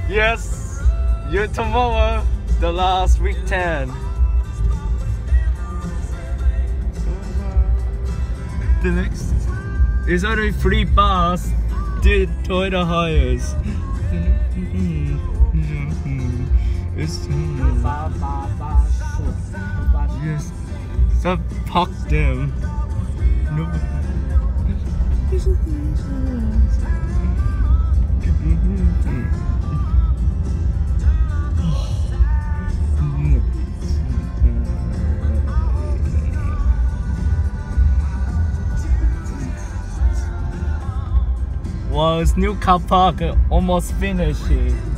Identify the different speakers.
Speaker 1: Yes, you tomorrow, the last week 10. The next is only 3 bars. Did Toyota hires? Yes, so fuck them. No. Was new car park almost finishing.